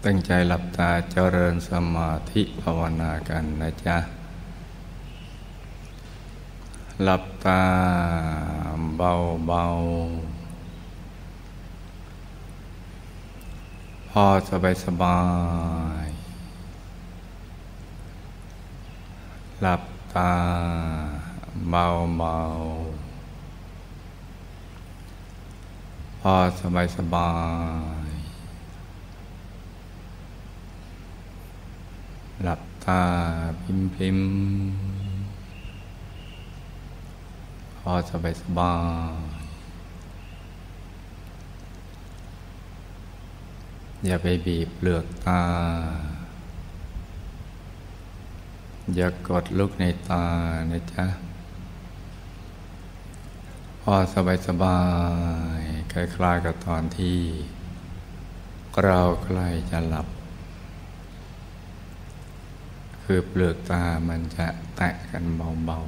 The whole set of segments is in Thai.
ตั้งใจหลับตาเจริญสมาธิภาวนากันนะจ๊ะหลับตาเบาๆพอสบายหลับตาเบาๆพอสบายหลับตาพิมพอสบายอย่าไปบีบเปลือกตาอย่ากดลูกในตานะจ๊ะพอสบายคล้ายๆกับตอนที่เราใกล้จะหลับคือเปลือกตามันจะแตะกันเบา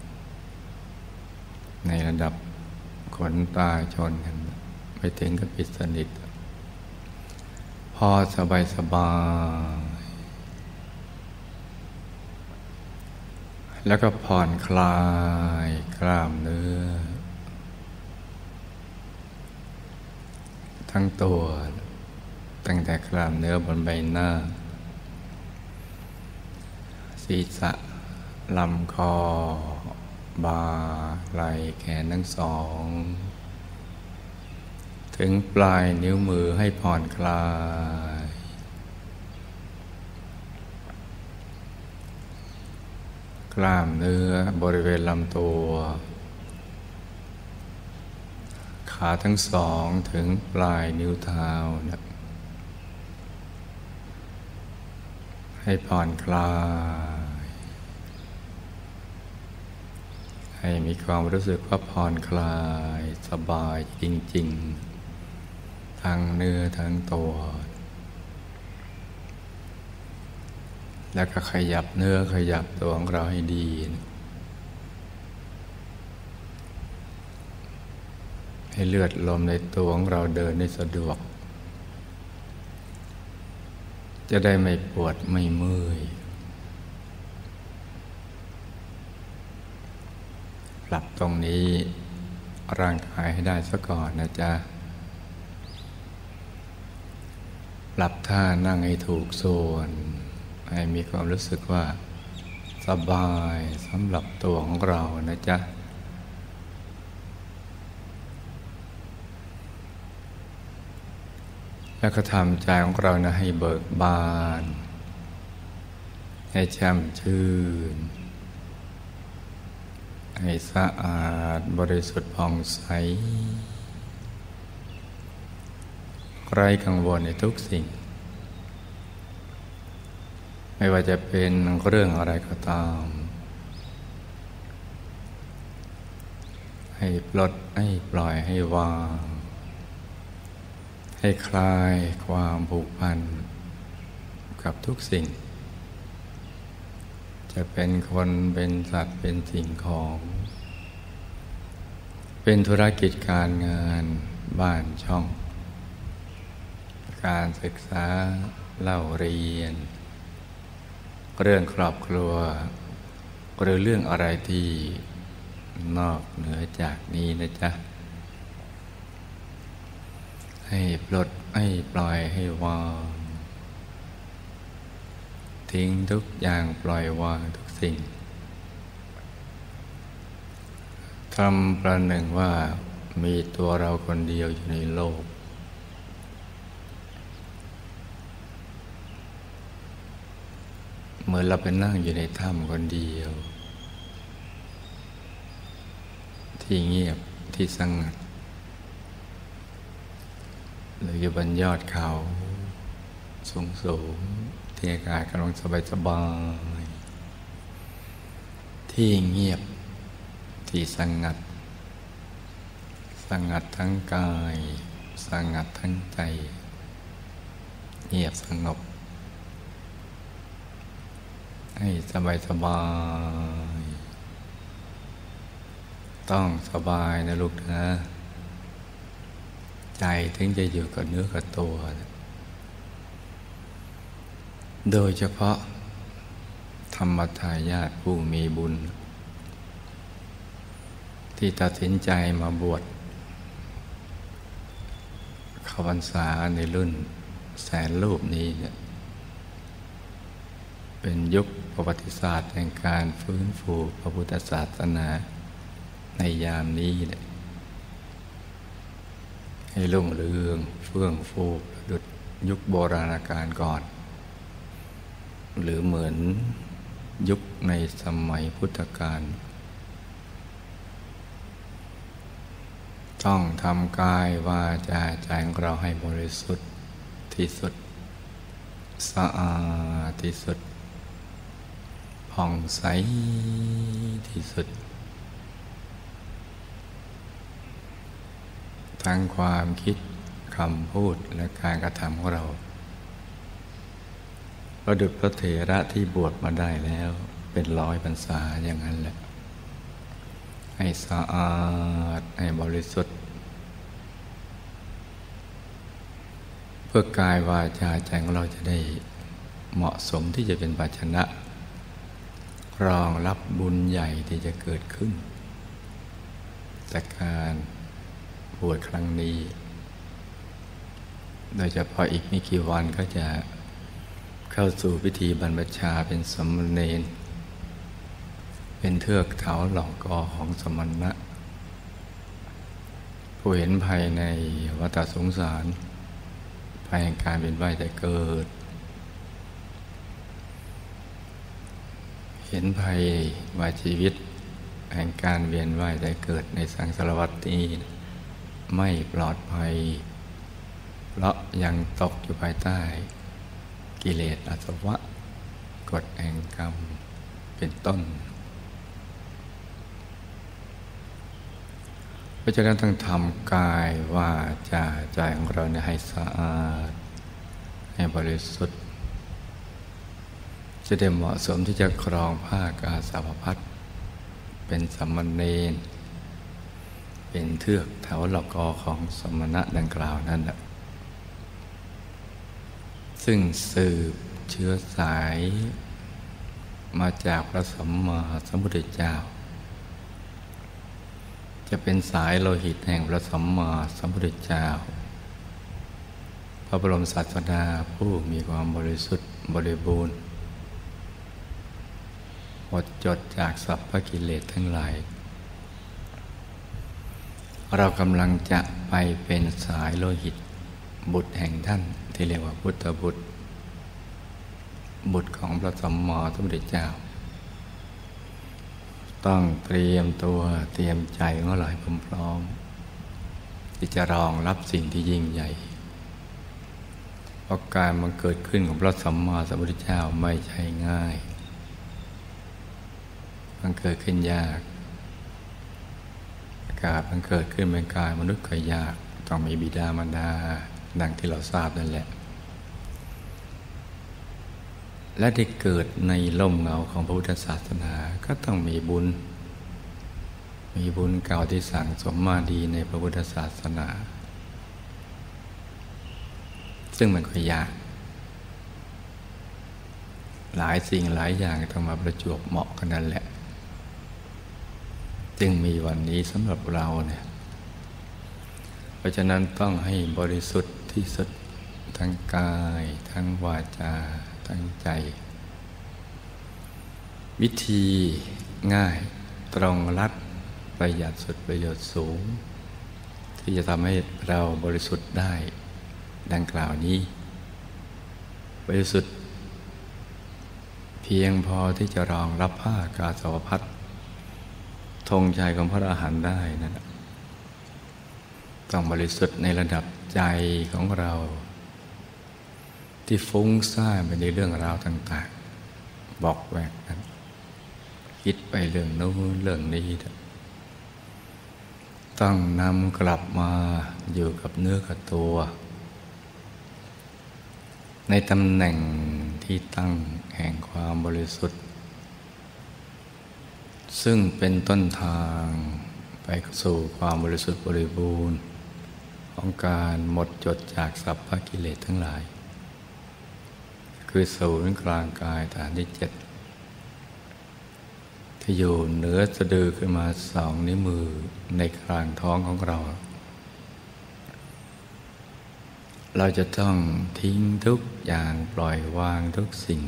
ๆในระดับขนตาชนกันไม่ถึงกับปิดสนิทพอสบายแล้วก็ผ่อนคลายกล้ามเนื้อทั้งตัวตั้งแต่กล้ามเนื้อบนใบหน้าศีรษะลำคอบ่าไหล่แขนทั้งสองถึงปลายนิ้วมือให้ผ่อนคลายกล้ามเนื้อบริเวณลำตัวขาทั้งสองถึงปลายนิ้วเท้านะให้ผ่อนคลายให้มีความรู้สึกว่าผ่อนคลายสบายจริงๆทั้งเนื้อทั้งตัวแล้วก็ขยับเนื้อขยับตัวของเราให้ดีให้เลือดลมในตัวของเราเดินได้สะดวกจะได้ไม่ปวดไม่เมื่อยปรับตรงนี้ร่างกายให้ได้ซะก่อนนะจ๊ะปรับท่านั่งให้ถูกส่วนให้มีความรู้สึกว่าสบายสำหรับตัวของเรานะจ๊ะแล้วก็ทำใจของเรานะให้เบิกบานให้แช่มชื่นให้สะอาดบริสุทธิ์ผ่องใสไร้กังวลในทุกสิ่งไม่ว่าจะเป็นเรื่องอะไรก็ตามให้ปลดให้ปล่อยให้วางให้คลายความผูกพันกับทุกสิ่งจะเป็นคนเป็นสัตว์เป็นสิ่งของเป็นธุรกิจการงานบ้านช่องการศึกษาเล่าเรียนเรื่องครอบครัวหรือเรื่องอะไรที่นอกเหนือจากนี้นะจ๊ะให้ปลดให้ปล่อยให้วางทิ้งทุกอย่างปล่อยวางทุกสิ่งทำประหนึ่งว่ามีตัวเราคนเดียวอยู่ในโลกเหมือนเราไปนั่งอยู่ในถ้ำคนเดียวที่เงียบที่สงัดหรืออยู่บนยอดเขาสูงที่อากาศกำลังสบายที่เงียบที่สงัดทั้งกายสงัดทั้งใจเงียบสงบให้สบายต้องสบายนะลูกนะใจถึงจะอยู่กับเนื้อกับตัวโดยเฉพาะธรรมทายาทผู้มีบุญที่ตัดสินใจมาบวชเข้าพรรษาในรุ่นแสนรูปนี้เนี่ยเป็นยุคประวัติศาสตร์แห่งการฟื้นฟูพระพุทธศาสนาในยามนี้เนี่ยให้รุ่งเรืองเฟื่องฟูประดุจยุคโบราณกาลก่อนหรือเหมือนยุคในสมัยพุทธกาลต้องทำกายวาจาใจของเราให้บริสุทธิ์ที่สุดสะอาดที่สุดผ่องใสที่สุดทั้งความคิดคำพูดและการกระทำของเราประดุจพระเถระที่บวชมาได้แล้วเป็น100 พรรษาอย่างนั้นแหละให้สะอาดให้บริสุทธิ์เพื่อกายวาจาใจของเราจะได้เหมาะสมที่จะเป็นภาชนะรองรับบุญใหญ่ที่จะเกิดขึ้นจากการบวชครั้งนี้โดยเฉพาะอีกไม่กี่วันก็จะเข้าสู่พิธีบรรพชาเป็นสมณเณรเป็นเทือกเถาหล่อกอของสมณะผู้เห็นภายในวัฏสงสารภายในการเป็นว่ายแต่เกิดเห็นภัยว่าชีวิตแห่งการเวียนว่ายแต่เกิดในสังสารวัฏนี้ไม่ปลอดภัยเพราะยังตกอยู่ภายใต้กิเลสอาสวะกฎแห่งกรรมเป็นต้นเพราะฉะนั้นต้องทำกายวาจาใจของเราให้สะอาดให้บริสุทธิ์จะได้เหมาะสมที่จะครองผ้ากาสาวพัสเป็นสมณเณรเป็นเทือกแถวหลอกกอของสมณะดังกล่าวนั่นแหละซึ่งสืบเชื้อสายมาจากพระสัมมาสัมพุทธเจ้าจะเป็นสายโลหิตแห่งพระสัมมาสัมพุทธเจ้าพระบรมศาสดาผู้มีความบริสุทธิ์บริบูรณ์หมดจดจากสัพพกิเลสทั้งหลายเรากำลังจะไปเป็นสายโลหิตบุตรแห่งท่านที่เรียกว่าพุทธบุตรบุตรของพระสัมมาสัมพุทธเจ้าต้องเตรียมตัวเตรียมใจของเราให้พร้อมที่จะรองรับสิ่งที่ยิ่งใหญ่เพราะการมันเกิดขึ้นของพระสัมมาสัมพุทธเจ้าไม่ใช่ง่ายมันเกิดขึ้นยากการมันเกิดขึ้นเป็นกายมนุษย์ก็ยากต้องมีบิดามารดาดังที่เราทราบนั่นแหละและที่เกิดในร่มเงาของพระพุทธศาสนาก็ต้องมีบุญเก่าที่สั่งสมมาดีในพระพุทธศาสนาซึ่งมันก็ยากหลายสิ่งหลายอย่างต้องมาประจวบเหมาะกันนั่นแหละจึงมีวันนี้สำหรับเราเนี่ยเพราะฉะนั้นต้องให้บริสุทธิ์ที่สุดทั้งกายทั้งวาจาทั้งใจวิธีง่ายตรงรัดประหยัดสุดประโยชน์สูงที่จะทำให้เราบริสุทธิ์ได้ดังกล่าวนี้บริสุทธิ์เพียงพอที่จะรองรับผ้ากาสาวพัสธงชัยของพระอรหันต์ได้นั่นแหละต้องบริสุทธิ์ในระดับใจของเราที่ฟุ้งซ่านไปในเรื่องราวต่างๆบอกแวกนั้นคิดไปเรื่องโน้นเรื่องนี้ต้องนำกลับมาอยู่กับเนื้อกับตัวในตำแหน่งที่ตั้งแห่งความบริสุทธิ์ซึ่งเป็นต้นทางไปสู่ความบริสุทธิ์บริบูรณ์ของการหมดจดจากสัพพกิเลสทั้งหลายคืคือศูนย์กลางกายฐานที่7ที่อยู่เหนือสะดือขึ้นมา2 นิ้วมือในกลางท้องของเรา เราจะต้องทิ้งทุกอย่างปล่อยวางทุกสิ่ง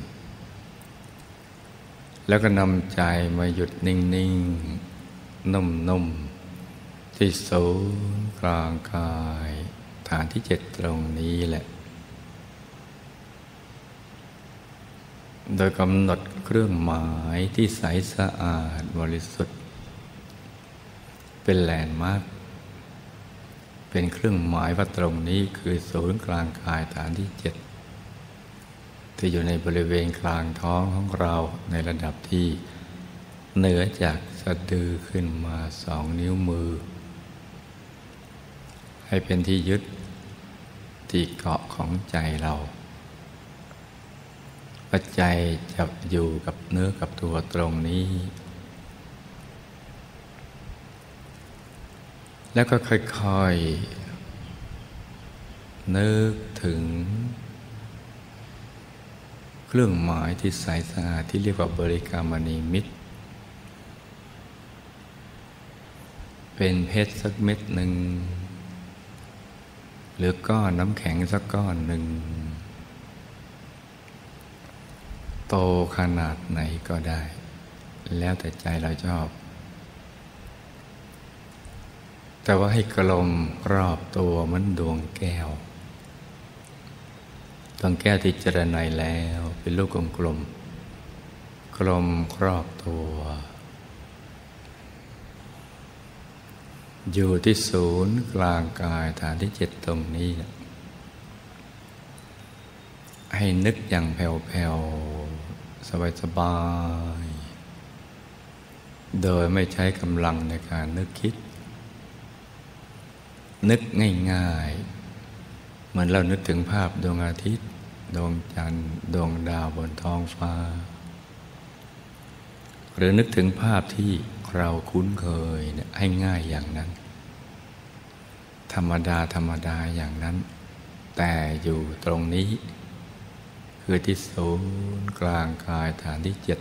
แล้วก็นำใจมาหยุดนิ่งๆนุ่มๆที่ศูนย์กลางกายฐานที่7ตรงนี้แหละโดยกำหนดเครื่องหมายที่ใสสะอาดบริสุทธิ์เป็นแลนด์มาร์คเป็นเครื่องหมายว่าตรงนี้คือศูนย์กลางกายฐานที่7ที่อยู่ในบริเวณกลางท้องของเราในระดับที่เหนือจากสะดือขึ้นมา2 นิ้วมือให้เป็นที่ยึดที่เกาะของใจเราปัจจัยจะอยู่กับเนื้อกับตัวตรงนี้แล้วก็ค่อยๆนึกถึงเครื่องหมายที่ใสสะอาดที่เรียกว่าบริกรรมนิมิตเป็นเพชรสักเม็ดหนึ่งหรือก้อนน้ำแข็งสักก้อนหนึ่งโตขนาดไหนก็ได้แล้วแต่ใจเราชอบแต่ว่าให้กลมรอบตัวเหมือนดวงแก้วดวงแก้วที่เจริญในแล้วเป็นลูกกลมกลมครอบตัวอยู่ที่ศูนย์กลางกายฐานที่7ตรงนี้นะให้นึกอย่างแผ่วๆสบายๆโดยไม่ใช้กำลังในการนึกคิดนึกง่ายๆเหมือนเรานึกถึงภาพดวงอาทิตย์ดวงจันทร์ดวงดาวบนท้องฟ้าหรือนึกถึงภาพที่เราคุ้นเคยเนี่ยให้ง่ายอย่างนั้นธรรมดาอย่างนั้นแต่อยู่ตรงนี้คือที่ศูนย์กลางกายฐานที่7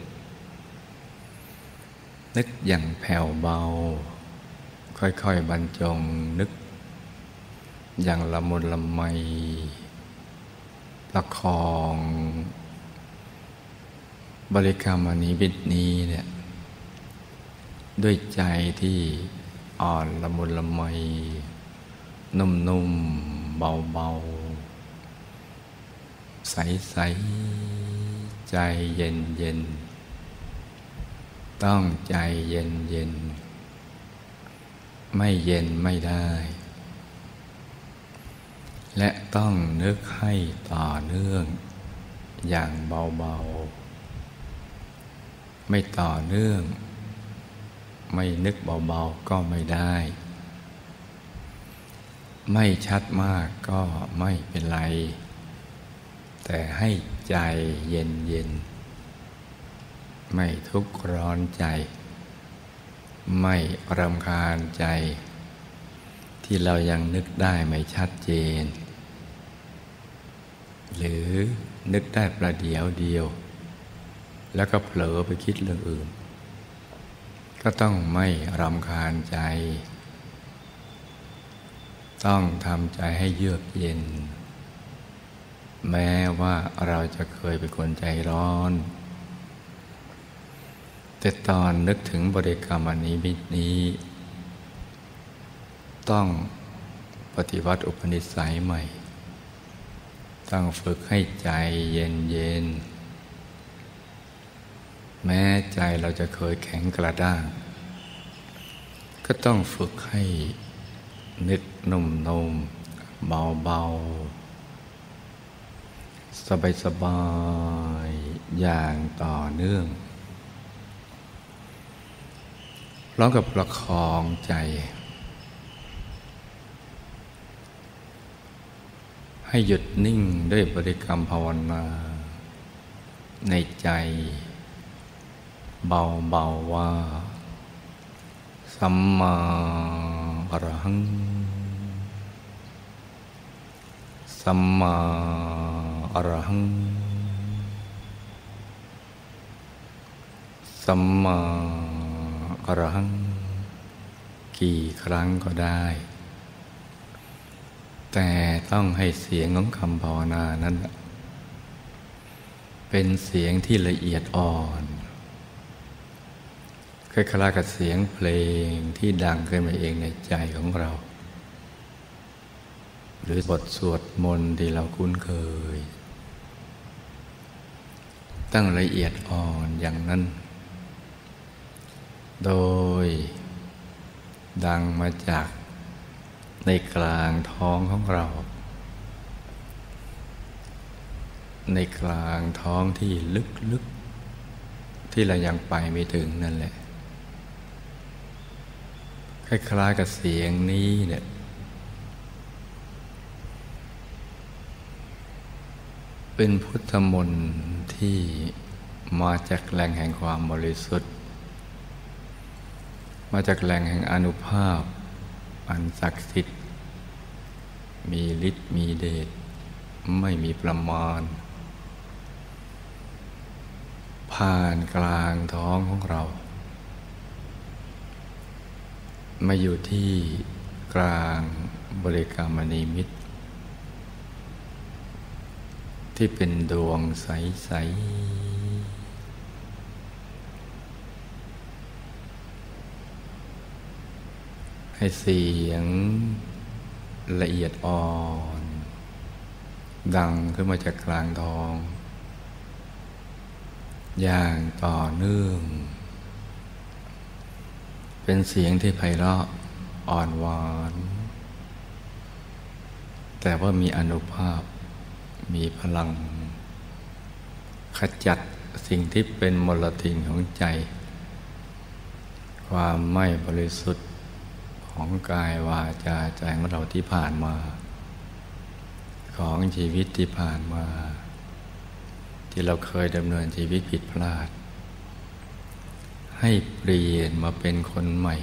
นึกอย่างแผ่วเบาค่อยๆบรรจงนึกอย่างละมุนละไมประคองบริกรรมนิมิตนี้เนี่ยด้วยใจที่อ่อนละมุนละไมนุ่มๆเบาๆใสๆใจเย็นๆต้องใจเย็นๆไม่เย็นไม่ได้และต้องนึกให้ต่อเนื่องอย่างเบาๆไม่ต่อเนื่องไม่นึกเบาๆก็ไม่ได้ไม่ชัดมากก็ไม่เป็นไรแต่ให้ใจเย็นๆไม่ทุกข์ร้อนใจไม่รำคาญใจที่เรายังนึกได้ไม่ชัดเจนหรือนึกได้ประเดี๋ยวเดียวแล้วก็เผลอไปคิดเรื่องอื่นก็ต้องไม่รำคาญใจต้องทำใจให้เยือกเย็นแม้ว่าเราจะเคยเป็นคนใจร้อนแต่ตอนนึกถึงบริกรรมนิมิตนี้ต้องปฏิวัติอุปนิสัยใหม่ต้องฝึกให้ใจเย็นๆแม้ใจเราจะเคยแข็งกระด้างก็ต้องฝึกให้นึกนุ่มๆเบาๆสบายๆอย่างต่อเนื่องพร้อมกับประคองใจให้หยุดนิ่งด้วยบริกรรมภาวนาในใจเบาๆว่าสัมมาอรหังสัมมาอรหังสัมมาอรหังกี่ครั้งก็ได้แต่ต้องให้เสียงของคำภาวนานั้นเป็นเสียงที่ละเอียดอ่อนคล้ายๆกับเสียงเพลงที่ดังขึ้นมาเองในใจของเราหรือบทสวดมนต์ที่เราคุ้นเคยตั้งละเอียดอ่อนอย่างนั้นโดยดังมาจากในกลางท้องของเราในกลางท้องที่ลึกๆที่เรายังไปไม่ถึงนั่นแหละคล้ายๆกับเสียงนี้เนี่ยเป็นพุทธมนต์ที่มาจากแหล่งแห่งความบริสุทธิ์มาจากแหล่งแห่งอานุภาพอันศักดิ์สิทธิ์มีฤทธิ์มีเดชไม่มีประมาณผ่านกลางท้องของเรามาอยู่ที่กลางบริกรรมนิมิตที่เป็นดวงใสๆให้เสียงละเอียดอ่อนดังขึ้นมาจากกลางท้องอย่างต่อเนื่องเป็นเสียงที่ไพเราะอ่อนหวานแต่ว่ามีอานุภาพมีพลังขจัดสิ่งที่เป็นมลทินของใจความไม่บริสุทธิ์ของกายวาจาใจของเราที่ผ่านมาของชีวิตที่ผ่านมาที่เราเคยดำเนินชีวิตผิดพลาดให้เปลี่ยนมาเป็นคนใหม่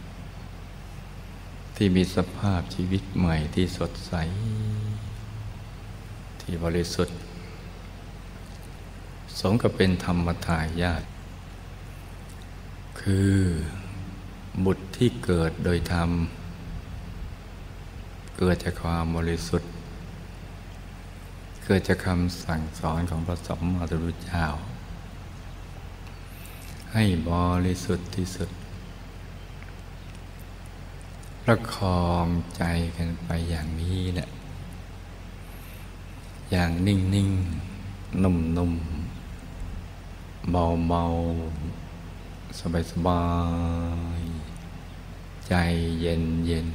ที่มีสภาพชีวิตใหม่ที่สดใสที่บริสุทธิ์สมกับเป็นธรรมทายาทคือบุตรที่เกิดโดยธรรมเกิดจากความบริสุทธิ์เกิดจากคำสั่งสอนของพระสัมมาสัมพุทธเจ้าให้บริสุทธิ์ที่สุดประคองใจกันไปอย่างนี้แหละอย่างนิ่งๆนุ่มๆเบาๆสบายๆใจเย็น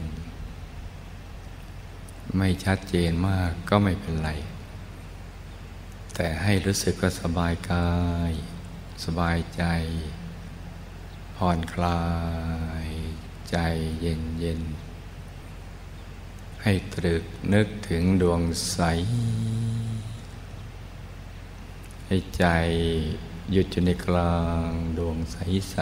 ๆไม่ชัดเจนมากก็ไม่เป็นไรแต่ให้รู้สึกว่าสบายกายสบายใจผ่อนคลายใจเย็นๆให้ตรึกนึกถึงดวงใสให้ใจหยุดอยู่ในกลางดวงใส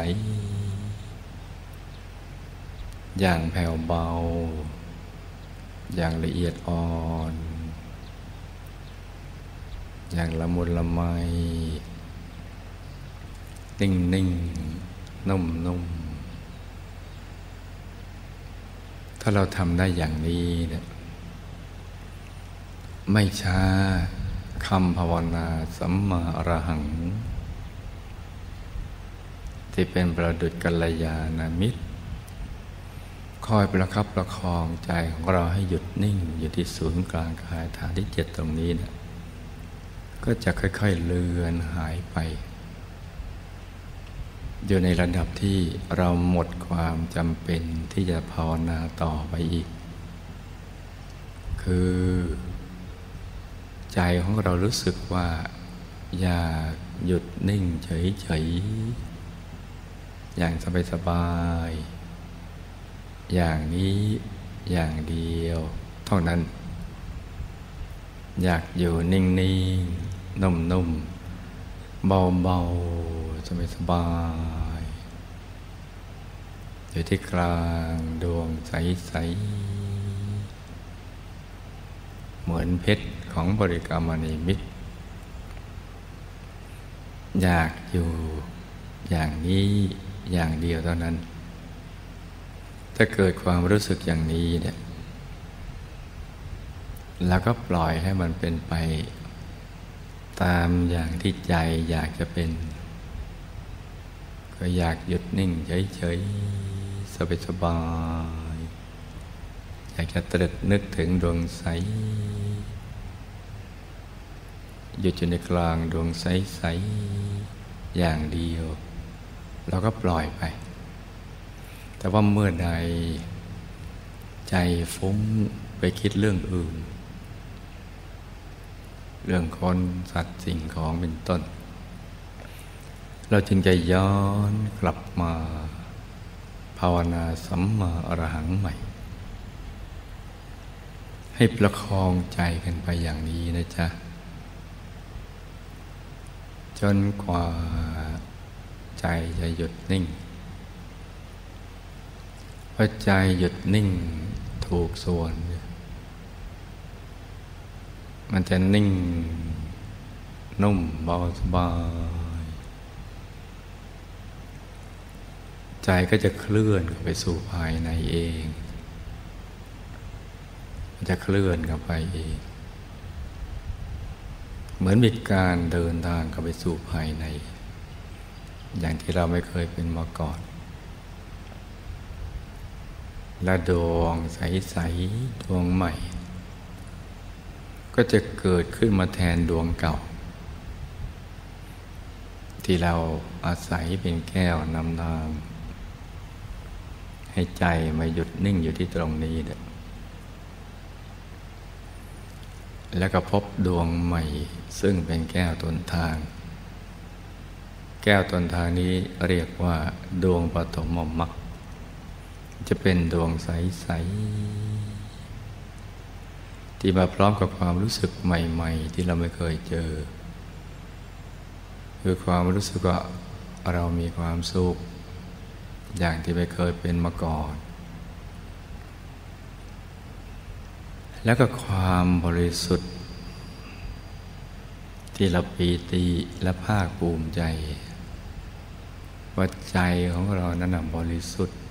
ๆอย่างแผ่วเบาอย่างละเอียดอ่อนอย่างละมุนละไมนิ่งๆนุ่มๆถ้าเราทำได้อย่างนี้เนี่ยไม่ช้าคำภาวนาสัมมาอรหังที่เป็นประดุจกัลยาณมิตรคอยประคับประคองใจของเราให้หยุดนิ่งอยู่ที่ศูนย์กลางกายฐานที่7ตรงนี้เนี่ยก็จะค่อยๆเลือนหายไปอยู่ในระดับที่เราหมดความจำเป็นที่จะภาวนาต่อไปอีกคือใจของเรารู้สึกว่าอยากหยุดนิ่งเฉยๆอย่างสบายๆอย่างนี้อย่างเดียวเท่านั้นอยากอยู่นิ่งๆนุ่มๆเบาๆสบายๆอยู่ที่กลางดวงใสๆเหมือนเพชรของบริกรรมนิมิตอยากอยู่อย่างนี้อย่างเดียวเท่านั้นถ้าเกิดความรู้สึกอย่างนี้เนี่ยแล้วก็ปล่อยให้มันเป็นไปตามอย่างที่ใจอยากจะเป็นก็อยากหยุดนิ่งเฉยๆสบายๆอยากจะตรึกนึกถึงดวงใสหยุดอยู่ในกลางดวงใสๆอย่างเดียวเราก็ปล่อยไปแต่ว่าเมื่อใดใจฟุ้งไปคิดเรื่องอื่นเรื่องคนสัตว์สิ่งของเป็นต้นเราจึงจะย้อนกลับมาภาวนาสัมมาอรหังใหม่ให้ประคองใจกันไปอย่างนี้นะจ๊ะจนกว่าใจจะหยุดนิ่งพอใจหยุดนิ่งถูกส่วนมันจะนิ่งนุ่มเบาสบายใจก็จะเคลื่อนเข้าไปสู่ภายในเองมันจะเคลื่อนเข้าไปเองเหมือนมีการเดินทางเข้าไปสู่ภายในอย่างที่เราไม่เคยเป็นมาก่อนและดวงใสๆดวงใหม่ก็จะเกิดขึ้นมาแทนดวงเก่าที่เราอาศัยเป็นแก้วนำทางให้ใจมาหยุดนิ่งอยู่ที่ตรงนี้เนี่ยแล้วก็พบดวงใหม่ซึ่งเป็นแก้วต้นทางแก้วต้นทางนี้เรียกว่าดวงปฐมมรรคจะเป็นดวงใสๆที่มาพร้อมกับความรู้สึกใหม่ๆที่เราไม่เคยเจอคือความรู้สึกว่าเรามีความสุขอย่างที่ไม่เคยเป็นมาก่อนแล้วก็ความบริสุทธิ์ที่เราปีติและภาคภูมิใจว่าใจของเรานั้นบริสุทธิ์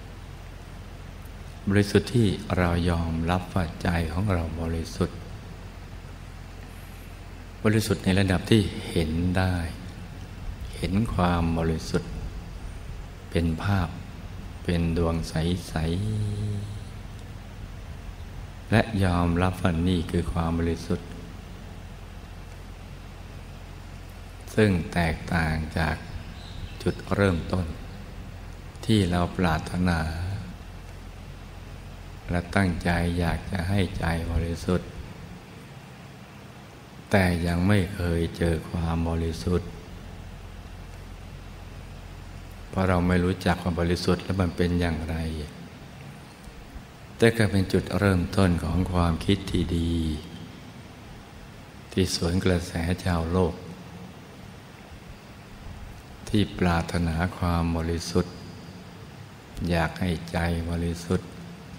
ที่เรายอมรับว่าใจของเราบริสุทธิ์ในระดับที่เห็นได้เห็นความบริสุทธิ์เป็นภาพเป็นดวงใสๆและยอมรับว่านี่คือความบริสุทธิ์ซึ่งแตกต่างจากจุดเริ่มต้นที่เราปรารถนาและตั้งใจอยากจะให้ใจบริสุทธิ์แต่ยังไม่เคยเจอความบริสุทธิ์เพราะเราไม่รู้จักความบริสุทธิ์แล้วมันเป็นอย่างไรแต่ก็เป็นจุดเริ่มต้นของความคิดที่ดีที่สวนกระแสชาวโลกที่ปรารถนาความบริสุทธิ์อยากให้ใจบริสุทธิ์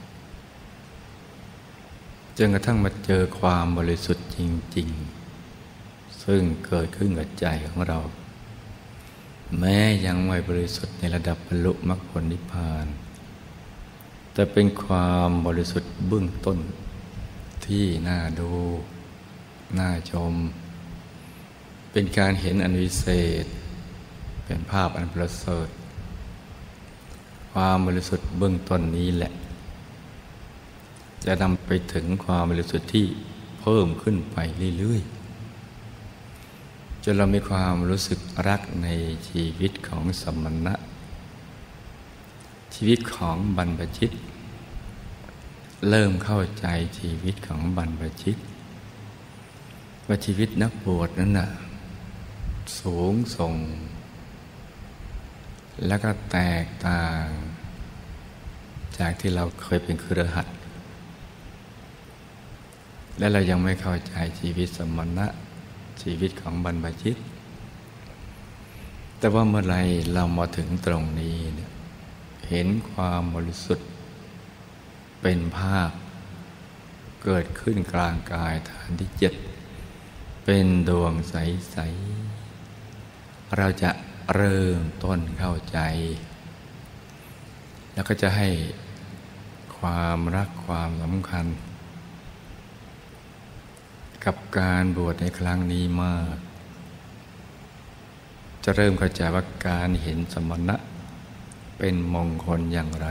จนกระทั่งมาเจอความบริสุทธิ์จริงๆซึ่งเกิดขึ้นกับใจของเราแม้ยังไม่บริสุทธิ์ในระดับบรรลุมรรคผลนิพพานแต่เป็นความบริสุทธิ์เบื้องต้นที่น่าดูน่าชมเป็นการเห็นอันวิเศษเป็นภาพอันประเสริฐความบริสุทธิ์เบื้องต้นนี้แหละจะนำไปถึงความบริสุทธิ์ที่เพิ่มขึ้นไปเรื่อยๆจนเรามีความรู้สึกรักในชีวิตของสมณะชีวิตของบรรพชิตเริ่มเข้าใจชีวิตของบรรพชิตว่าชีวิตนักบวชนั้นน่ะสูงส่งแล้วก็แตกต่างจากที่เราเคยเป็นคฤหัสถ์และเรายังไม่เข้าใจชีวิตสมณะชีวิตของบรรพชิตแต่ว่าเมื่อไรเรามาถึงตรงนี้เนี่ยเห็นความบริสุทธิ์เป็นภาพเกิดขึ้นกลางกายฐานที่7เป็นดวงใสๆเราจะเริ่มต้นเข้าใจแล้วก็จะให้ความรักความสำคัญกับการบวชในครั้งนี้มากจะเริ่มเข้าใจว่าการเห็นสมณะเป็นมงคลอย่างไร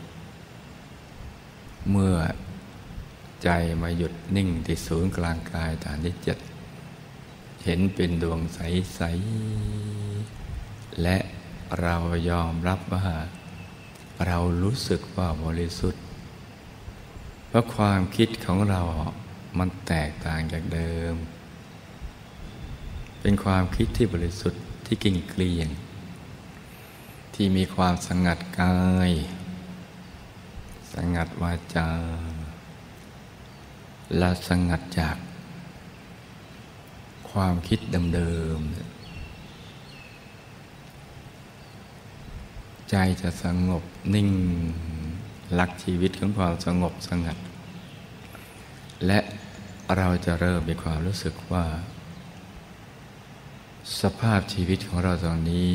เมื่อใจมาหยุดนิ่งที่ศูนย์กลางกายฐานที่7เห็นเป็นดวงใสๆและเรายอมรับว่าเรารู้สึกว่าบริสุทธิ์เพราะความคิดของเรามันแตกต่างจากเดิมเป็นความคิดที่บริสุทธิ์ที่กิ่งเกลี้ยงที่มีความสงัดกายสงัดวาจาและสงัดจากความคิดเดิมๆใจจะสงบนิ่งหลักชีวิตของความสงบสงัดและเราจะเริ่มมีความรู้สึกว่าสภาพชีวิตของเราตอนนี้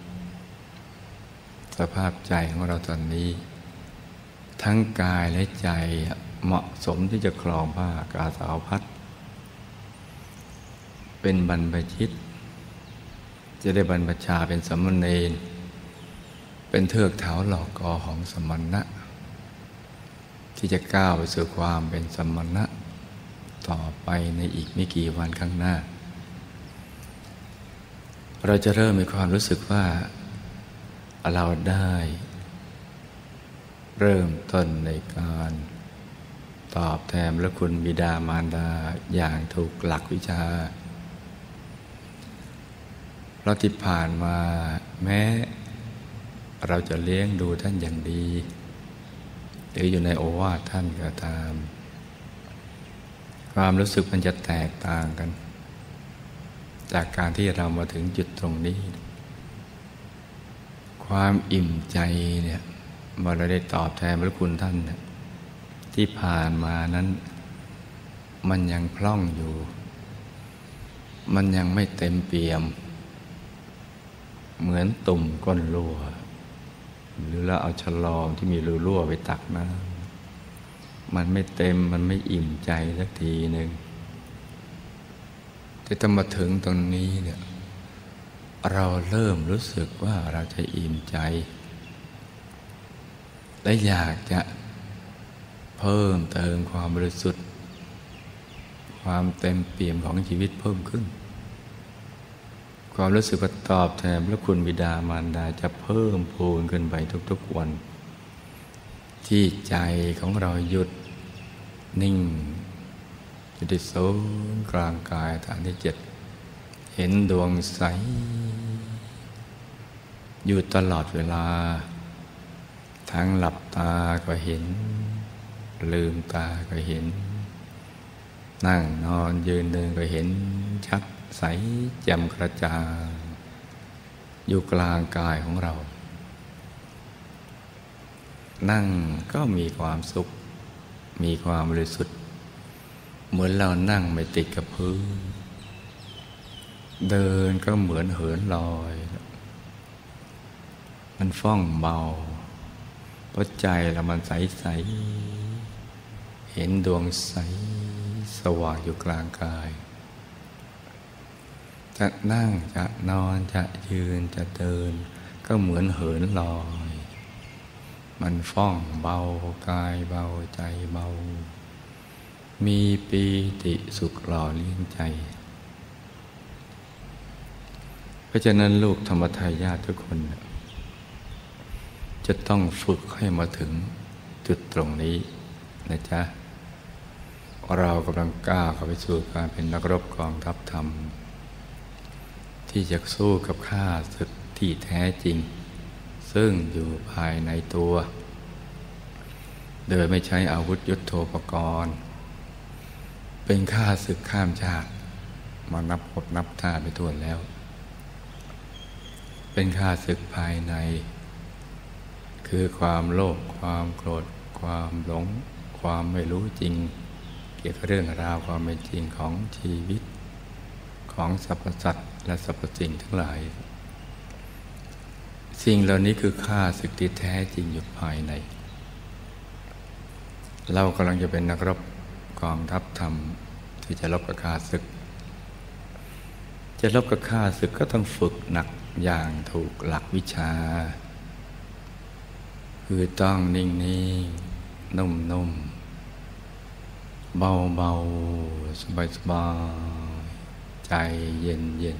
สภาพใจของเราตอนนี้ทั้งกายและใจเหมาะสมที่จะครองผ้ากาสาวพัดเป็นบรรพชิตจะได้บรรพชาเป็นสามเณรเป็นเทือกเถาหล่อกอของสมณะที่จะก้าวไปสู่ความเป็นสมณะต่อไปในอีกไม่กี่วันข้างหน้าเราจะเริ่มมีความรู้สึกว่าเราได้เริ่มต้นในการตอบแทนพระคุณบิดามารดาอย่างถูกหลักวิชาเพราะที่ผ่านมาแม้เราจะเลี้ยงดูท่านอย่างดีหรืออยู่ในโอวาทท่านก็ตามความรู้สึกมันจะแตกต่างกันจากการที่เรามาถึงจุดตรงนี้ความอิ่มใจเนี่ยเมื่อเราได้ตอบแทนพระคุณท่านที่ผ่านมานั้นมันยังพร่องอยู่มันยังไม่เต็มเปี่ยมเหมือนตุ่มก้นรั่วหรือเราเอาฉลอมที่มีรูรั่วไปตักน้ำมันไม่เต็มมันไม่อิ่มใจสักทีหนึ่งแต่ถ้ามาถึงตรงนี้เนี่ยเราเริ่มรู้สึกว่าเราจะอิ่มใจและอยากจะเพิ่มเติมความบริสุทธิ์ความเต็มเปี่ยมของชีวิตเพิ่มขึ้นความรู้สึกว่าตอบแทนพระคุณบิดามารดาจะเพิ่มพูนขึ้นไปทุกๆวันที่ใจของเราหยุดนิ่งอยู่ที่ศูนย์กลางกายฐานที่7เห็นดวงใสอยู่ตลอดเวลาทั้งหลับตาก็เห็นลืมตาก็เห็นนั่งนอนยืนเดินก็เห็นชัดใสแจ่มกระจ่างอยู่กลางกายของเรานั่งก็มีความสุขมีความบริสุทธิ์เหมือนเรานั่งไม่ติดกับพื้นเดินก็เหมือนเหินลอยมันฟ่องเบาเพราะใจเรามันใสๆเห็นดวงใสสว่างอยู่กลางกายจะนั่งจะนอนจะยืนจะเดินก็เหมือนเหินลอยมันฟ่องเบากายเบาใจเบามีปีติสุขหล่อเลี้ยงใจเพราะฉะนั้นลูกธรรมทายาททุกคนจะต้องฝึกให้มาถึงจุดตรงนี้นะจ๊ะเรากำลังก้าวเข้าไปสู่การเป็นนักรบกองทัพธรรมที่จะสู้กับข้าศึกที่แท้จริงซึ่งอยู่ภายในตัวโดยไม่ใช้อาวุธยุทโธปกรณ์เป็นข้าศึกข้ามชาติมานับพบนับท่าไปทั่วแล้วเป็นข้าศึกภายในคือความโลภความโกรธความหลงความไม่รู้จริงเกี่ยวกับเรื่องราวความเป็นจริงของชีวิตของสรรพสัตว์และสรรพสิ่งทั้งหลายสิ่งเหล่านี้คือข้าศึกที่แท้จริงอยู่ภายในเรากำลังจะเป็นนักรบกองทัพธรรมที่จะรบกับข้าศึกจะรบกับข้าศึกก็ต้องฝึกหนักอย่างถูกหลักวิชาคือต้องนิ่งๆนุ่มๆเบาๆสบายๆใจเย็น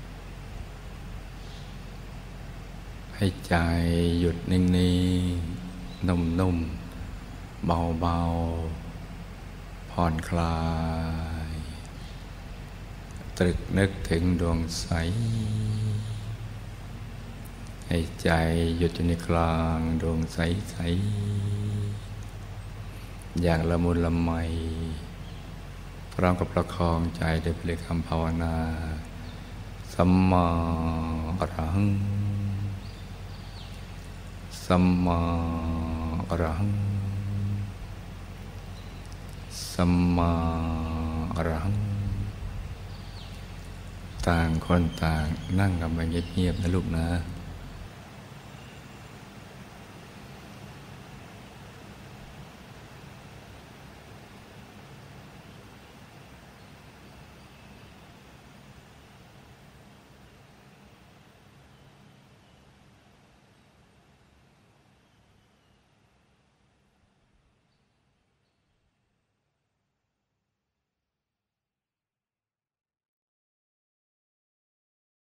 ๆให้ใจหยุดนิ่งๆนุ่มๆเบาๆผ่อนคลายตรึกนึกถึงดวงใสให้ใจหยุดอยู่ในกลางดวงใสๆอย่างละมุนละไมพร้อมกับประคองใจด้วยบริกรรมภาวนาสัมมาอรหังสัมมาอรหังสัมมาอรหังต่างคนต่างนั่งกันไปเงียบๆนะลูกนะ